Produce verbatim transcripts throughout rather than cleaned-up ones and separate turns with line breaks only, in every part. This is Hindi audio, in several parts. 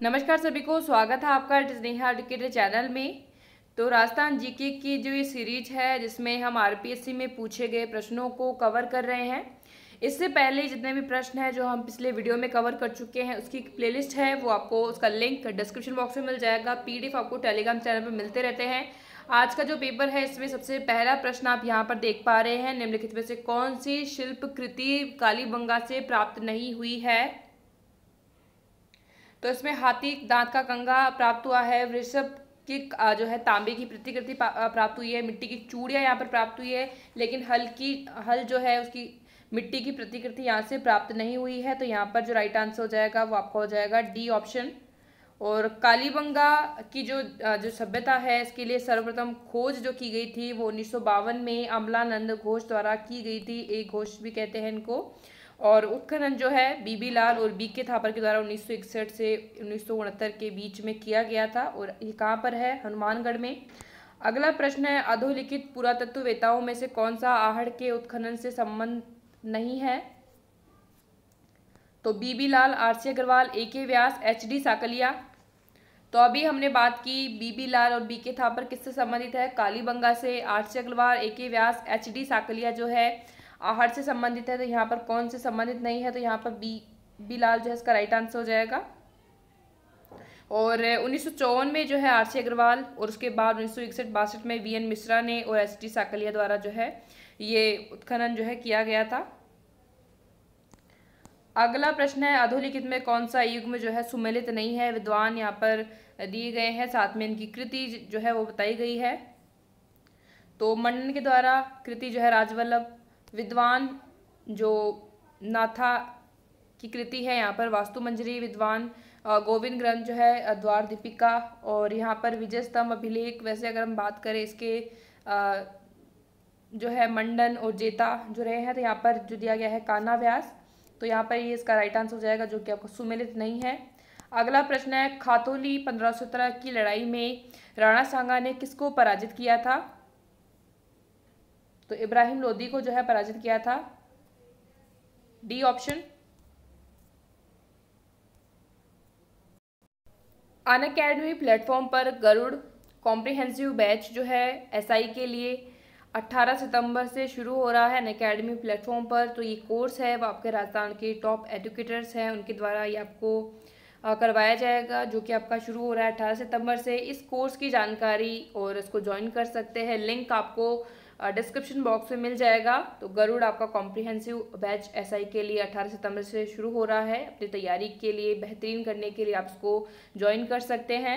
नमस्कार सभी को, स्वागत है आपका स्नेहा एजुकेटर चैनल में। तो राजस्थान जीके की जो ये सीरीज है जिसमें हम आरपीएससी में पूछे गए प्रश्नों को कवर कर रहे हैं। इससे पहले जितने भी प्रश्न हैं जो हम पिछले वीडियो में कवर कर चुके हैं उसकी प्लेलिस्ट है, वो आपको उसका लिंक डिस्क्रिप्शन बॉक्स में मिल जाएगा। पीडीएफ आपको टेलीग्राम चैनल पर मिलते रहते हैं। आज का जो पेपर है इसमें सबसे पहला प्रश्न आप यहाँ पर देख पा रहे हैं, निम्नलिखित में से कौन सी शिल्प कृति कालीबंगा से प्राप्त नहीं हुई है। तो इसमें हाथी दांत का कंगा प्राप्त हुआ है, वृषभ की जो है तांबे की प्रतिकृति प्राप्त हुई है, मिट्टी की चूड़ियाँ यहाँ पर प्राप्त हुई है, लेकिन हल की हल जो है उसकी मिट्टी की प्रतिकृति यहाँ से प्राप्त नहीं हुई है। तो यहाँ पर जो राइट आंसर हो जाएगा वो आपका हो जाएगा डी ऑप्शन। और कालीबंगा की जो जो सभ्यता है इसके लिए सर्वप्रथम खोज जो की गई थी वो उन्नीस सौ बावन में अमलानंद घोष द्वारा की गई थी। एक घोष भी कहते हैं इनको। और उत्खनन जो है बीबी लाल और बी के थापर के द्वारा उन्नीस सौ इकसठ से उन्नीस सौ उनहत्तर के बीच में किया गया था, और ये कहाँ पर है? हनुमानगढ़ में। अगला प्रश्न है, अधोलिखित पुरातत्ववेताओं में से कौन सा आहड़ के उत्खनन से संबंध नहीं है? तो बीबी लाल, आरसी अग्रवाल, ए के व्यास, एच डी साकलिया। तो अभी हमने बात की बीबी लाल और बी के थापर किससे संबंधित है? कालीबंगा से। आरसी अग्रवाल, ए के व्यास, एच डी साकलिया जो है आहड़ से संबंधित है। तो यहाँ पर कौन से संबंधित नहीं है? तो यहाँ पर बी बी लाल जो है इसका राइट आंसर हो जाएगा। और उन्नीस सौ चौवन में जो है आरसी अग्रवाल, और उसके बाद उन्नीस सौ इकसठ बासठ में वी एन मिश्रा ने और एच डी साकलिया द्वारा जो है ये उत्खनन जो है किया गया था। अगला प्रश्न है, अधोलिखित में कौन सा युग्म जो है सुमेलित नहीं है? विद्वान यहाँ पर दिए गए हैं, साथ में इनकी कृति जो है वो बताई गई है। तो मंडन के द्वारा कृति जो है राजवल्लभ, विद्वान जो नाथा की कृति है यहाँ पर वास्तु मंजरी, विद्वान गोविंद ग्रंथ जो है द्वार दीपिका, और यहाँ पर विजय स्तंभ अभिलेख। वैसे अगर हम बात करें इसके जो है मंडन और जेता जो रहे हैं, तो यहाँ पर जो दिया गया है कान्हा व्यास। तो यहाँ पर ये इसका राइट आंसर हो जाएगा जो कि आपको सुमेलित नहीं है। अगला प्रश्न है, खातौली पंद्रह सौ सत्रह की लड़ाई में राणा सांगा ने किसको पराजित किया था? तो इब्राहिम लोदी को जो है पराजित किया था। D option. अनअकैडमी प्लेटफॉर्म पर गरुड़ कॉम्प्रिहेंसिव बैच जो है एसआई के लिए अठारह सितंबर से शुरू हो रहा है अनअकैडमी प्लेटफॉर्म पर। तो ये कोर्स है वो आपके राजस्थान के टॉप एजुकेटर्स हैं उनके द्वारा ये आपको करवाया जाएगा, जो कि आपका शुरू हो रहा है अठारह सितंबर से। इस कोर्स की जानकारी और इसको ज्वाइन कर सकते हैं, लिंक आपको डिस्क्रिप्शन बॉक्स में मिल जाएगा। तो गरुड़ आपका कॉम्प्रिहेंसिव बैच एसआई के लिए अठारह सितंबर से शुरू हो रहा है। अपनी तैयारी के लिए बेहतरीन करने के लिए आप इसको ज्वाइन कर सकते हैं।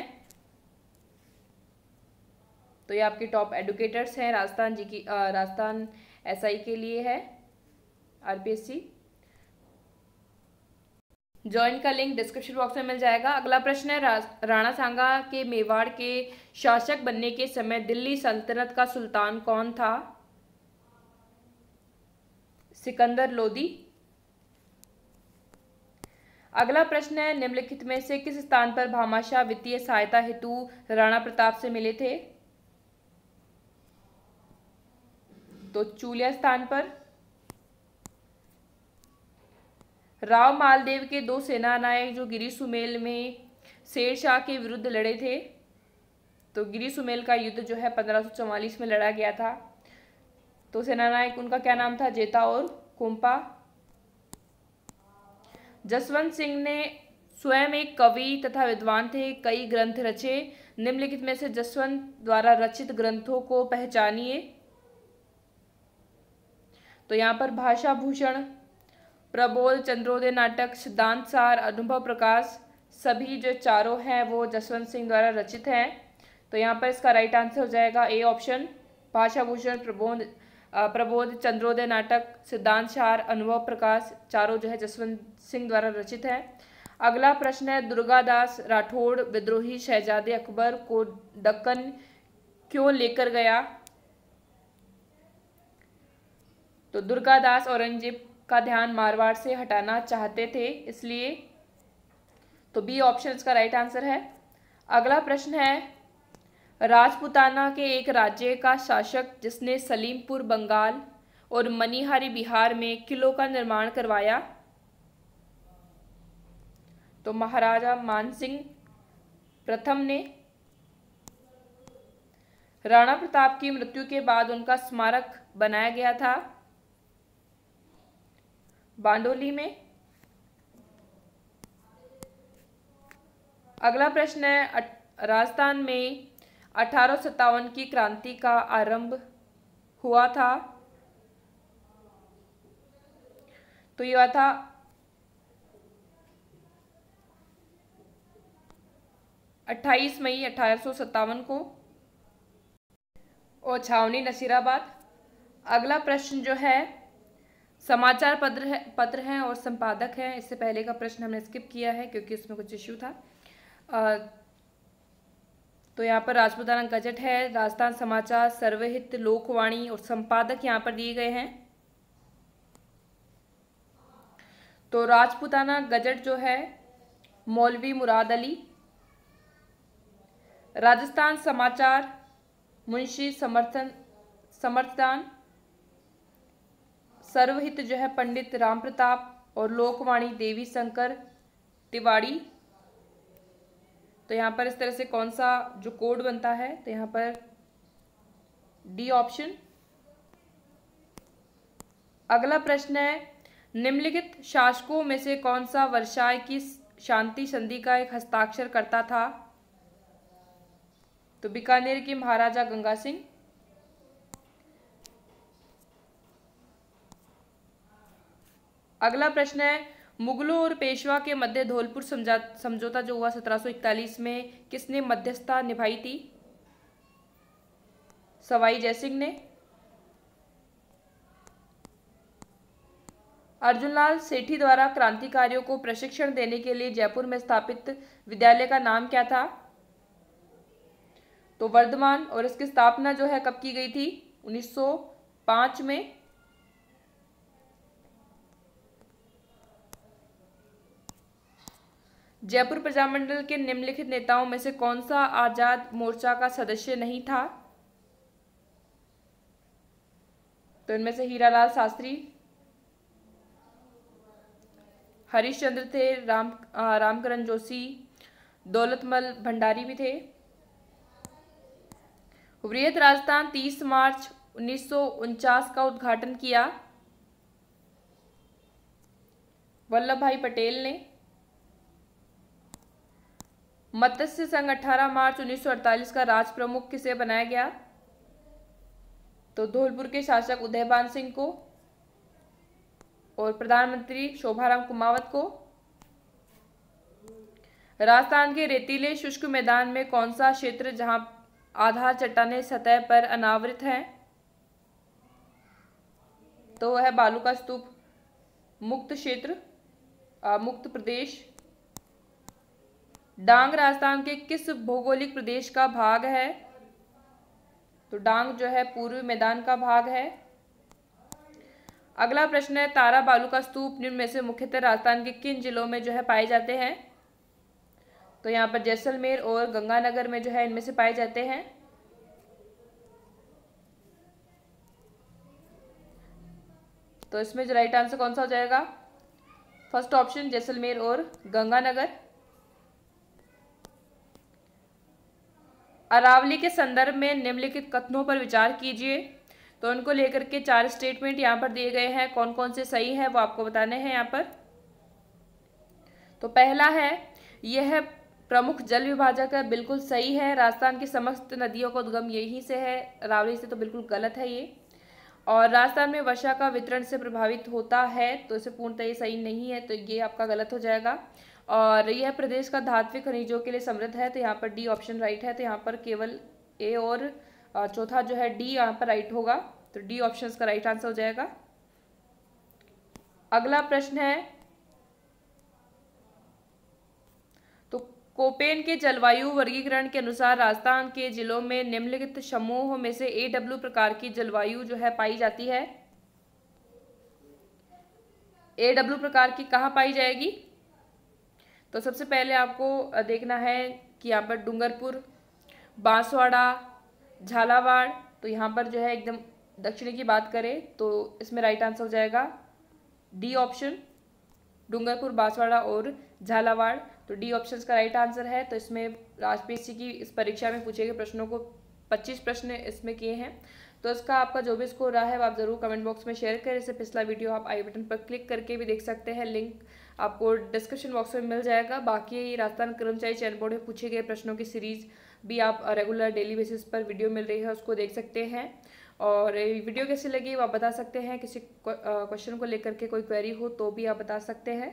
तो ये आपके टॉप एडुकेटर्स हैं राजस्थान जी की राजस्थान एसआई के लिए है आरपीएससी। ज्वाइन का लिंक डिस्क्रिप्शन बॉक्स में मिल जाएगा। अगला प्रश्न है, राणा सांगा के मेवाड़ के शासक बनने के समय दिल्ली सल्तनत का सुल्तान कौन था? सिकंदर लोदी। अगला प्रश्न है, निम्नलिखित में से किस स्थान पर भामाशाह वित्तीय सहायता हेतु राणा प्रताप से मिले थे? तो चूलिया स्थान पर। राव मालदेव के दो सेनानायक जो गिरी सुमेल में शेर शाह के विरुद्ध लड़े थे, तो गिरी सुमेल का युद्ध जो है पंद्रह सौ चौवालीस में लड़ा गया था। तो सेनानायक उनका क्या नाम था? जेता और कोम्पा। जसवंत सिंह ने स्वयं एक कवि तथा विद्वान थे, कई ग्रंथ रचे। निम्नलिखित में से जसवंत द्वारा रचित ग्रंथों को पहचानिए। तो यहाँ पर भाषा भूषण, प्रबोध, चंद्रोदय नाटक, सिद्धांत सार, अनुभव प्रकाश, सभी जो चारों हैं वो जसवंत सिंह द्वारा रचित हैं। तो यहाँ पर इसका राइट आंसर हो जाएगा ए ऑप्शन। भाषा भूषण, प्रबोध प्रबोध चंद्रोदय नाटक, सिद्धांत सार, अनुभव प्रकाश, चारों जो है जसवंत सिंह द्वारा रचित है। अगला प्रश्न है, दुर्गादास राठौड़ विद्रोही शहजादे अकबर को दक्कन क्यों लेकर गया? तो दुर्गादास औरंगजेब का ध्यान मारवाड़ से हटाना चाहते थे इसलिए। तो बी ऑप्शन इसका राइट आंसर है। अगला प्रश्न है, राजपूताना के एक राज्य का शासक जिसने सलीमपुर बंगाल और मनिहारी बिहार में किलों का निर्माण करवाया? तो महाराजा मानसिंह प्रथम ने। राणा प्रताप की मृत्यु के बाद उनका स्मारक बनाया गया था बारडोली में। अगला प्रश्न है, राजस्थान में अठारह सौ सत्तावन की क्रांति का आरंभ हुआ था। तो ये हुआ था अट्ठाईस मई अठारह सौ सत्तावन को, और छावनी नसीराबाद। अगला प्रश्न जो है, समाचार पत्र है पत्र हैं और संपादक हैं। इससे पहले का प्रश्न हमने स्किप किया है क्योंकि उसमें कुछ इश्यू था। आ, तो यहाँ पर राजपूताना गजट है, राजस्थान समाचार, सर्वहित, लोकवाणी और संपादक यहाँ पर दिए गए हैं। तो राजपूताना गजट जो है मौलवी मुराद अली। राजस्थान समाचार मुंशी समर्थन समर्थदान। सर्वहित जो है पंडित राम प्रताप, और लोकवाणी देवी शंकर तिवाड़ी। तो यहाँ पर इस तरह से कौन सा जो कोड बनता है, तो यहाँ पर डी ऑप्शन। अगला प्रश्न है, निम्नलिखित शासकों में से कौन सा वर्साय की शांति संधि का एक हस्ताक्षर करता था? तो बीकानेर के महाराजा गंगा सिंह। अगला प्रश्न है, मुगलों और पेशवा के मध्य धौलपुर समझौता जो हुआ सत्रह सौ इकतालीस में, किसने मध्यस्थता निभाई थी? सवाई जयसिंह ने। अर्जुनलाल सेठी द्वारा क्रांतिकारियों को प्रशिक्षण देने के लिए जयपुर में स्थापित विद्यालय का नाम क्या था? तो वर्धमान। और इसकी स्थापना जो है कब की गई थी? उन्नीस सौ पाँच में। जयपुर प्रजामंडल के निम्नलिखित नेताओं में से कौन सा आजाद मोर्चा का सदस्य नहीं था? तो इनमें से हीरालाल शास्त्री, हरिश्चंद्र थे, राम रामकरण जोशी, दौलतमल भंडारी भी थे। वृहत राजस्थान तीस मार्च उन्नीस सौ उनचास का उद्घाटन किया वल्लभ भाई पटेल ने। मत्स्य संघ अठारह मार्च उन्नीस सौ अड़तालीस का राज प्रमुख किसे बनाया गया? तो धौलपुर के शासक उदयभान सिंह को, और प्रधानमंत्री शोभाराम कुमावत को। राजस्थान के रेतीले शुष्क मैदान में कौन सा क्षेत्र जहां आधार चट्टानें सतह पर अनावृत हैं? तो वह है बालू का स्तूप मुक्त क्षेत्र, मुक्त प्रदेश। डांग राजस्थान के किस भौगोलिक प्रदेश का भाग है? तो डांग जो है पूर्वी मैदान का भाग है। अगला प्रश्न है, तारा बालू का स्तूप निम्न में से मुख्यतः राजस्थान के किन जिलों में जो है पाए जाते हैं? तो यहाँ पर जैसलमेर और गंगानगर में जो है इनमें से पाए जाते हैं। तो इसमें जो राइट आंसर कौन सा हो जाएगा? फर्स्ट ऑप्शन, जैसलमेर और गंगानगर। अरावली के संदर्भ में निम्नलिखित कथनों पर विचार कीजिए। तो उनको लेकर के चार स्टेटमेंट यहाँ पर दिए गए हैं, कौन कौन से सही है वो आपको बताने हैं यहाँ पर। तो पहला है, यह प्रमुख जल विभाजक है, बिल्कुल सही है। राजस्थान की समस्त नदियों का उद्गम यहीं से है, अरावली से, तो बिल्कुल गलत है ये। और राजस्थान में वर्षा का वितरण से प्रभावित होता है, तो इसे पूर्णतः ये सही नहीं है, तो ये आपका गलत हो जाएगा। और यह प्रदेश का धात्विक खनिजों के लिए समृद्ध है, तो यहाँ पर डी ऑप्शन राइट है। तो यहाँ पर केवल ए और चौथा जो है डी यहाँ पर राइट होगा, तो डी ऑप्शन का राइट आंसर हो जाएगा। अगला प्रश्न है, तो कोपेन के जलवायु वर्गीकरण के अनुसार राजस्थान के जिलों में निम्नलिखित समूह में से ए डब्ल्यू प्रकार की जलवायु जो है पाई जाती है। ए डब्ल्यू प्रकार की कहाँ पाई जाएगी? तो सबसे पहले आपको देखना है कि यहाँ पर डूंगरपुर, बांसवाड़ा, झालावाड़, तो यहाँ पर जो है एकदम दक्षिणी की बात करें तो इसमें राइट आंसर हो जाएगा डी ऑप्शन, डूंगरपुर, बांसवाड़ा और झालावाड़। तो डी ऑप्शन का राइट आंसर है। तो इसमें राजपीएससी की इस परीक्षा में पूछे गए प्रश्नों को पच्चीस प्रश्न इसमें किए हैं। तो इसका आपका जो भी स्कोर रहा है वो आप ज़रूर कमेंट बॉक्स में शेयर करें। इससे पिछला वीडियो आप आई बटन पर क्लिक करके भी देख सकते हैं, लिंक आपको डिस्क्रिप्शन बॉक्स में मिल जाएगा। बाकी राजस्थान कर्मचारी चयन बोर्ड में पूछे गए प्रश्नों की सीरीज़ भी आप रेगुलर डेली बेसिस पर वीडियो मिल रही है उसको देख सकते हैं। और वीडियो कैसी लगी वो आप बता सकते हैं, किसी क्वेश्चन को लेकर के कोई क्वेरी हो तो भी आप बता सकते हैं।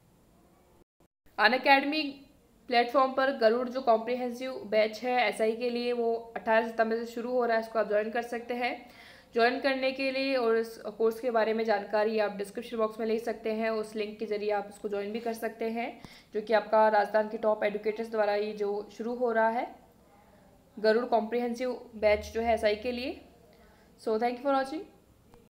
अनअकैडमी प्लेटफॉर्म पर गरुड़ जो कॉम्प्रिहेंसिव बैच है एसआई के लिए वो अठारह सितंबर से शुरू हो रहा है, इसको आप ज्वाइन कर सकते हैं। ज्वाइन करने के लिए और इस कोर्स के बारे में जानकारी आप डिस्क्रिप्शन बॉक्स में ले सकते हैं, उस लिंक के जरिए आप इसको ज्वाइन भी कर सकते हैं, जो कि आपका राजस्थान के टॉप एडुकेटर्स द्वारा ये जो शुरू हो रहा है गरुड़ कॉम्प्रिहेंसिव बैच जो है एसआई के लिए। So thank you for watching.